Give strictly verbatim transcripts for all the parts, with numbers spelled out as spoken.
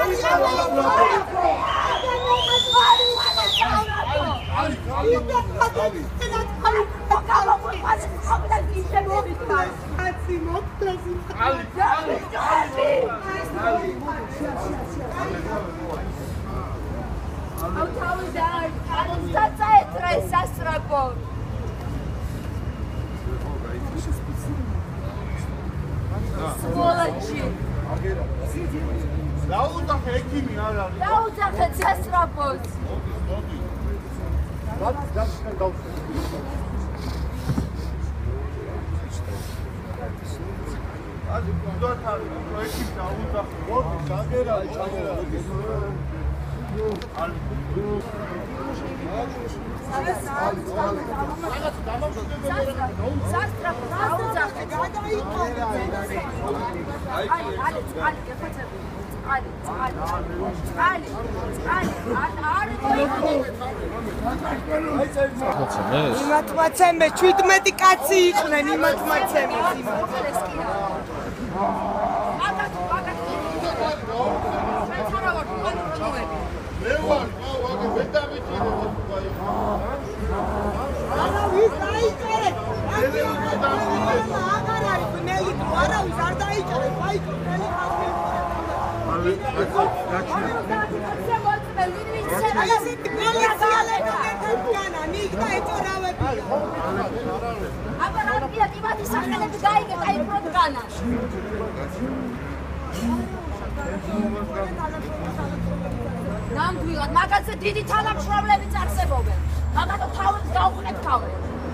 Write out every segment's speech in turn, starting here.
Сволочи! Დაუძახე ექიმი არ არის. დაუძახე სასწრაფოს. რაც დასკენ დავსვე. აზი გუდათ არის, ექიმი დაუძახე. მოდი, გაგერა, ჩაგერა. არის. სასწრაფოს დაუძახე. აი, აი, აი, აი, Ali, Ali, Ali, Ali, Ali, იმათმაცემეს ჩვიდმეტი კაცი იყვნენ იმათმაცემეს მე ვარ, ვაგე მე დავიჭირე არა ვის დაიჭერე აღარ არის ნელი არავის არ დაიჭერე ვაიკო ნელი ხალხი ნამდვილად, მაგაზე დიდი თანამშრომლებიც არსებობენ. მაგათო თავებს გავყრეთ თავებს.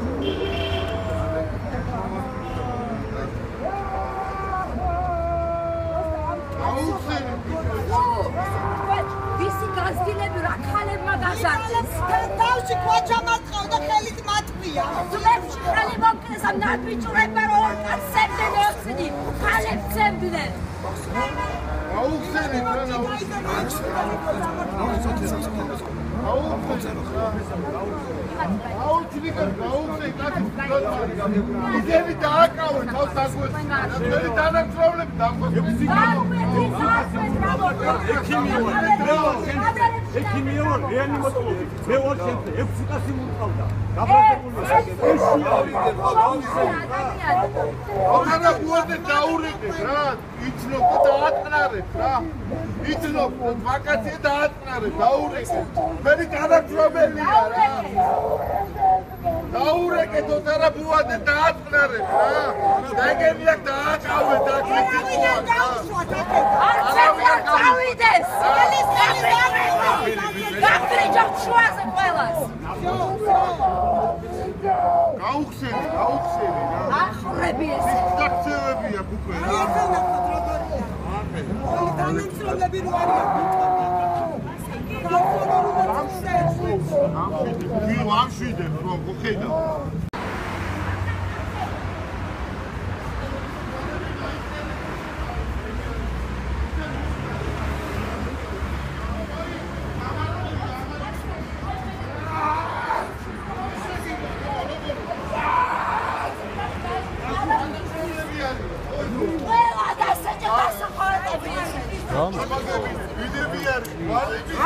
ვისი გაზრდილები რა ქალებმა გაზარდეს? თავში ქვაჩამარტყავ და ხელით მათვია. ძმებში ხელი მოკდეს ამ ნაბიჯურებმა რო ორ კაცს სემდნენ ოცნი, ქალებს სემდნენ. აუხსენით რა აუჩლიკა გაუხსენ კაცი იდები დააკავე თავს აგვეცნა მერი თანამშრომლები დამხოცებია ექიმი ვარ რეანიმატორი მე ვარ შემთხვე ექვსი კაცი მოვყავდა გაბრაზებულია აღარა გუადე დაურეკე რა იცნობ და დაატყნარებ რა იცნობ ვაკაცია დაატყნარებ დაურეკე მერი თანამშრომელია რა დაურეკე თორე ბუადე დაატყნარებ რა დაგენია დააკავე და გიწევა არ წავიდეს გაგრიჯობ შუაზე ყველას გაუხსენი გაუხსენი რა ახრები ეს დაქცევები აქვს უკვე რა თანამშრომლები რო არიან ვინ ამშვიდებს რომ გოხედა ვიდები არის ვარები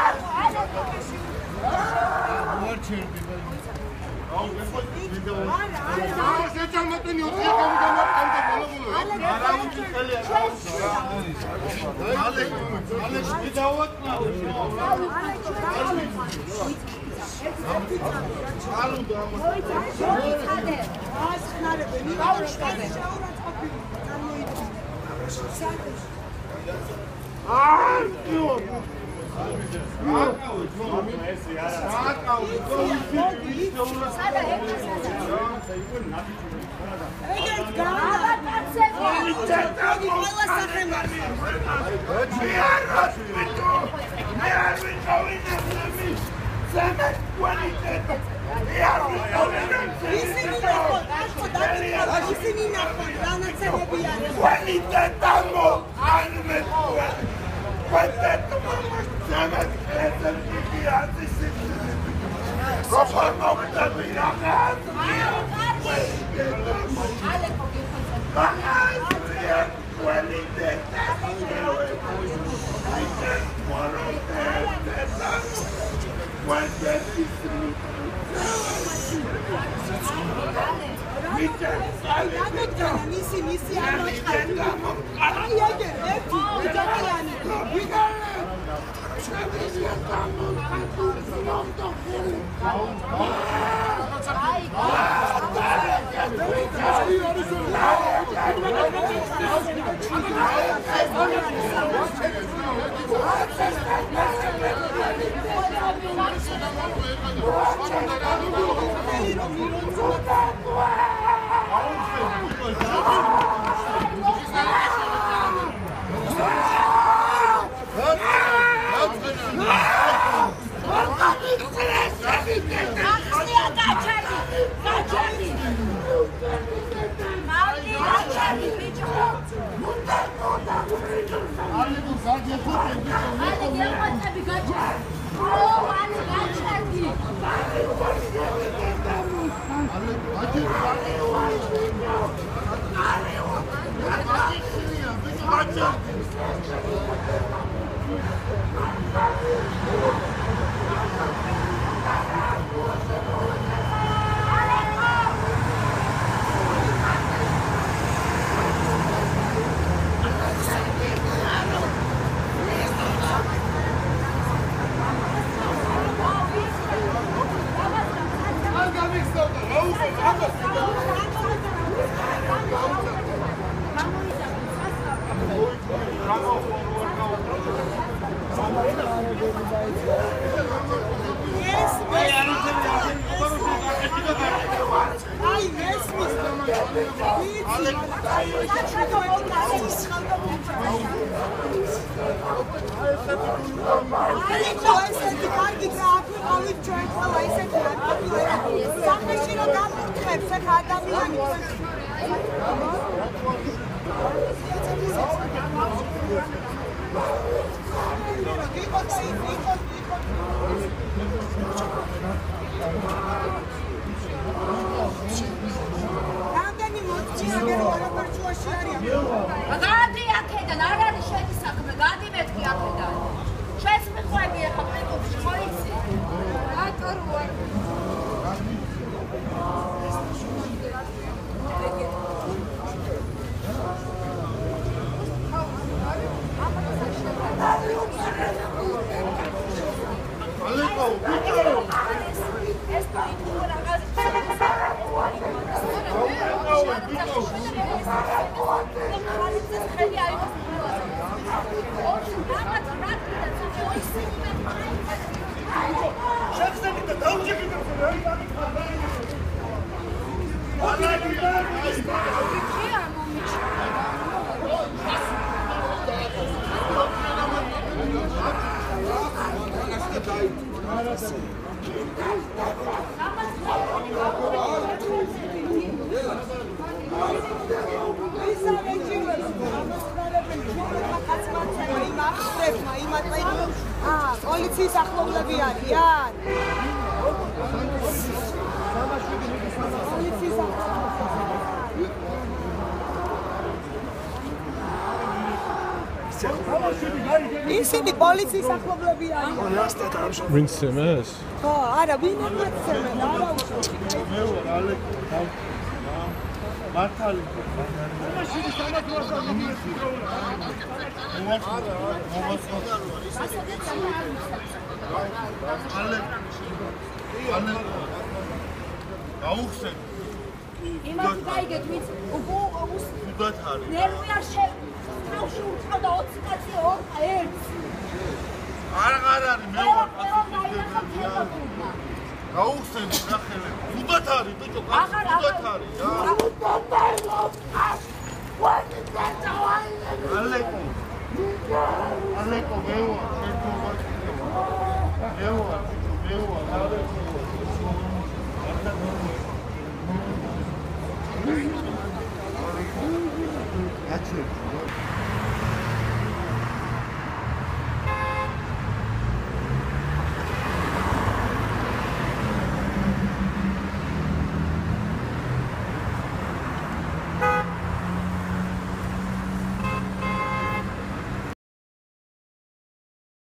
ვარჩერდი აუ ეხლა ვიდეო არა შეჭამატენი ოთხი გამიგამარტყამდა ბოლო-ბოლო არა უჩი ხელი არა ალე ალე ვიდეოატნა ალუ და მოიცადე ასხნარები ნიუჩკაზე შაურაც ყოფილი წარმოიდგინე აიო აკავე ძმო ესე არა აკავე ძმო სადა ეხლა ეგეთ გავაკაცები ყველა სახელმწიფო მე არ ვიტო მე არ ვიტოვინები სცემეს კვალიტეტი მე არ ვიტოვინები ისინი ნახონ ახლა დაწყება ისინი ნახონ განაცემები არის კვალიტეტამო ან მე კვალიტეტო სცემეს კვალიტეტი არის როფორმა ვიტები რა ალე ხოგიხოცა კვალიტეტი ისინი პოლიციის ახლობლები არიან. ვინ სცემეს? ხო, არა, ვინ სცემეს? არა უშო. მე ვარ ალეკ მართალი. მაშინ სამართლისა მინისტრო. არა, ალეკ. ალეკ. გაუხსენ. იმას გაიგეთ, ვინც უგუს უდათ არის. ნერვი არ შე თავში უწყავდა ოცი კაცი ორ ერთს. არ არ არის მე ვარ გაუხსენ ნახელე. უდათ არის ბიჭო, უდათ არის რა. ალეკო. ალეკო მე ვარ, შენ თუ ვარ. მე ვარ, მე ვარ, ალეკო.